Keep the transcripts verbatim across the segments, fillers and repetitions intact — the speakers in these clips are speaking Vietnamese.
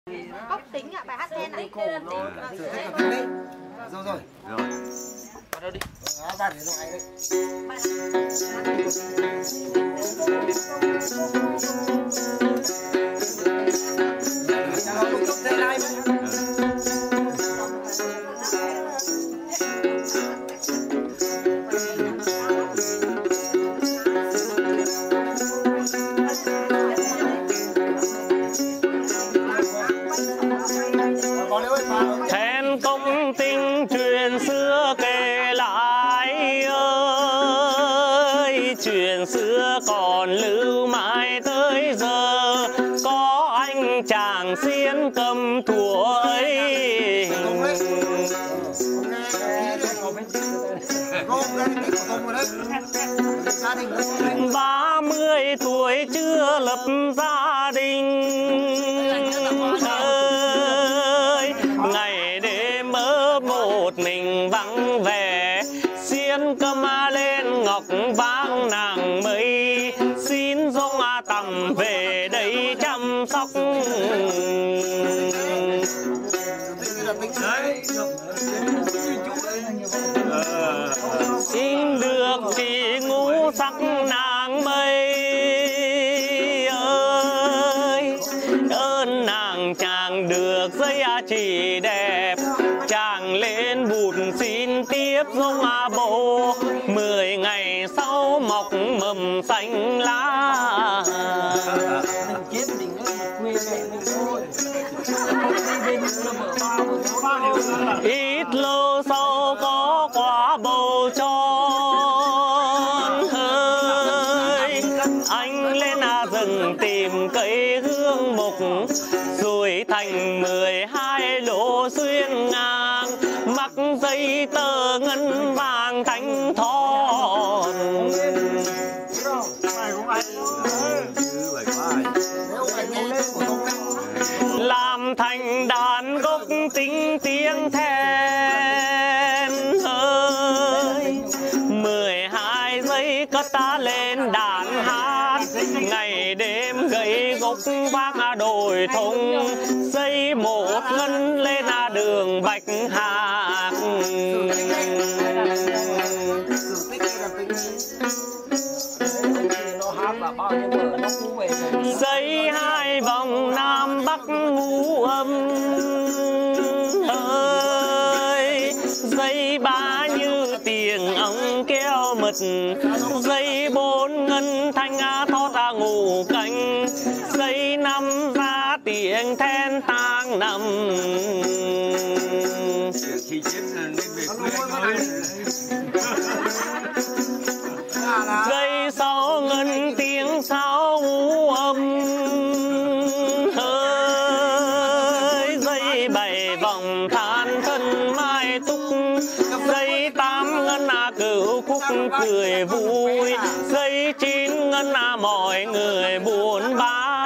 Cốc tính ạ, bài hát then này. Rồi rồi. Rồi. Bắt đầu đi. Đó, bạn để loại đấy. Chào mừng cốc thế này. Then công tinh truyền xưa kể lại ơi, chuyện xưa còn lưu mãi tới giờ. Có anh chàng xiên cầm thủa ấy, ba mươi tuổi chưa lập gia đình ơi, ngày đêm ở một mình vắng vẻ. Xiên cầm lên ngọc vang nàng mây, xin dông tầm về đây chăm sóc. Xin được chị ngũ sắc nàng mây ơi, ơn nàng chàng được dây chỉ đẹp. Chàng lên bụt xin tiếp dông bộ, mười ngày sau mọc mầm xanh lá. Ít lâu sau có quả bầu tròn hơi, anh lên rừng tìm cây hương mục, rồi thành mười hai lỗ xuyên ngang, mắc dây tơ ngân vàng thanh thon. Làm thành đàn gốc tính tiếng then ơi, mười hai giây cất ta lên đàn hát. Ngày đêm gậy gốc vác đồi thông, dây một ngân lên đường bạch hạc. Dây hai vòng nam bắc ngũ âm ơi, dây ba như tiếng ống keo mật, dây bốn ngân thanh thót ngủ cánh, dây năm ra tiếng then tang nằm. Dây sáu ngân tiếng sáu ngũ âm ơi, dây bảy vòng than thân mai túc, dây tám ngân cửu khúc cười vui, dây chín ngân mọi người buồn bã.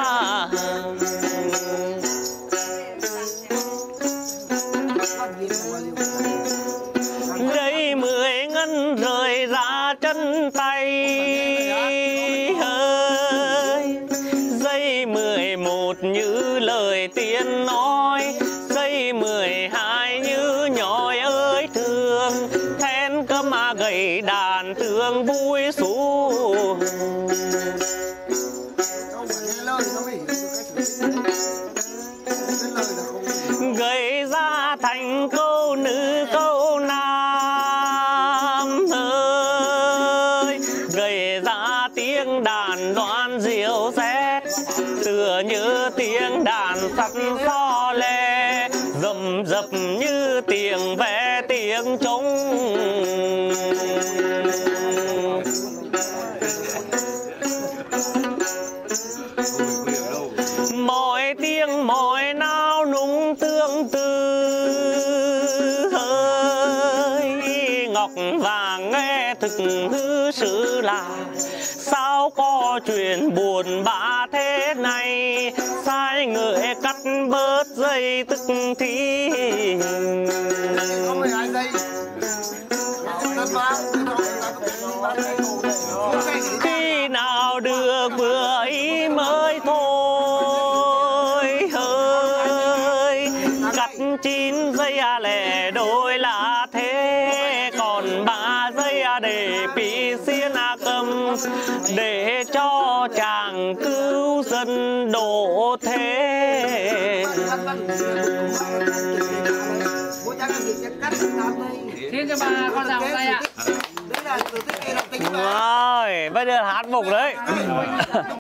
Dây mười ngân rời ra chân tay ơi, dây mười một như lời tiên nói, dây mười hai như nhói ơi thương, then câm gậy đàn tương vui xú. Gậy ra thành câu nữ câu nam ơi, gậy ra tiếng đàn đoan diệu rét, tựa như tiếng đàn sắt so le, rầm rập như tiếng ve tiếng trống. Mọi tiếng mọi nao nung tương tư ơi, ngọc vàng nghe thực hư sự là, sao có chuyện buồn bã thế này, sai người cắt bớt dây tức thì. Khi nào được vừa ý mới thôi ơi. chín giây à lẻ đôi là thế, còn ba giây à để bị xiên à cầm, để cho chàng cứu dân độ thế. Xin cho bà con giàu tay ạ. Đấy là từ thế kỷ là tính Rồi, bây giờ hát mục đấy.